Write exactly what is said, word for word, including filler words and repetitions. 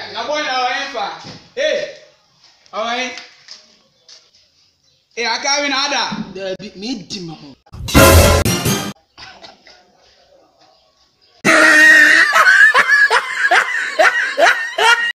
na boy na o enfa. Eh. Alright. Eh, aka wi na ada. There be me dim ho.